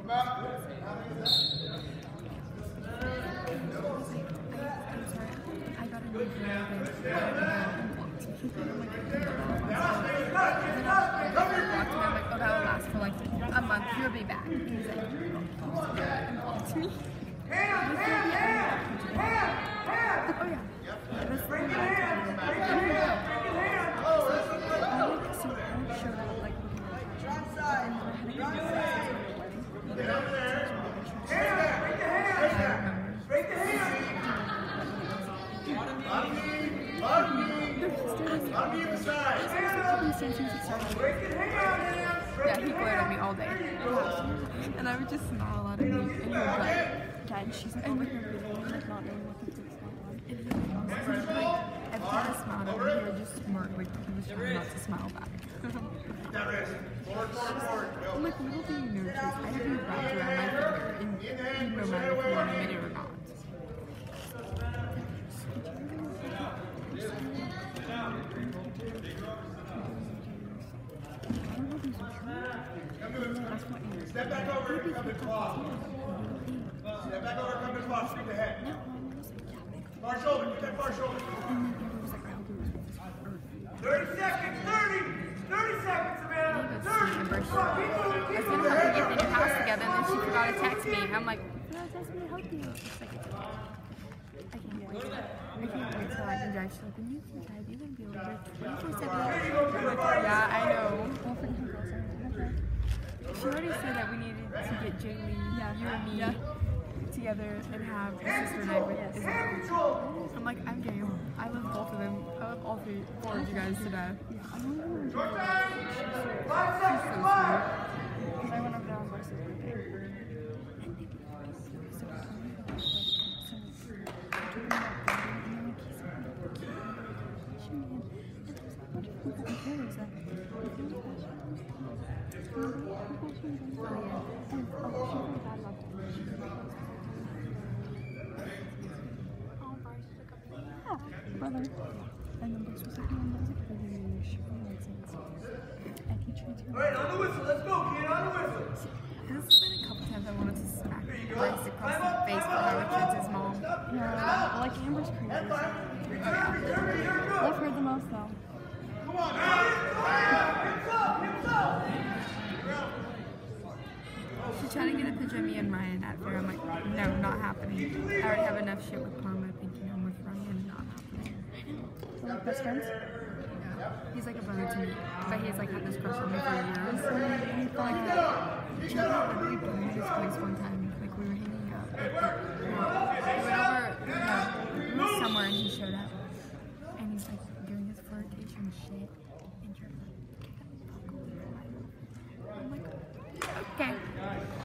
I got a new that'll last for like a month. You'll be back. And he's like, blocked me. Oh yeah. This thing so I showed up like yeah, he glared at me all day. And I would just smile at him and he would like, Dad, she's like over here videoing, like not knowing what the dick's going on. And he was like, every time I smiled at him, he would just smirk, like he was trying not to smile back. I'm like, little do you know, I have you wrapped around my finger, and no matter if you want to admit it or not. Step back over and come to claw. Step back over and come to claw. Straight ahead. Far shoulder. Get that far shoulder. 30 seconds. 30 seconds, Amanda. 30. I was going to have to get in the house together, and then she forgot to text me. I'm like, no, text me to help you. She's like, I can't wait till I can drive. She's like, when you can drive, you're going to be able to drive 24/7. Yeah, I know. She already said that we needed to get Jaylee, you and me, together and have a sister night with Isabel. I'm like, I'm game. I love both of them. I love all four of you guys to death. She's so sweet. Because I went over there on Bryce's birthday. Brother. And then Brooks was like, Mom, that was like really, really shipping license. And he tried to. Alright, on the whistle, let's go, kid, on the whistle. This has been a couple times I wanted to smack Bryce across the face for how it treats his mom. Yeah, like Amber's crazy. Love her the most though. Come on, hips up. She's trying to get a picture of me and Ryan at fair. I'm like, no, not happening. I already have enough shit with Karma thinking I'm with Ryan, not happening. So like best friends? Yeah. He's like a brother to me, but he's like had this crush on me for years. He literally blew me this place one time. Like we were hanging out. We went over, we were somewhere and he showed up. And he's like doing his flirtation shit.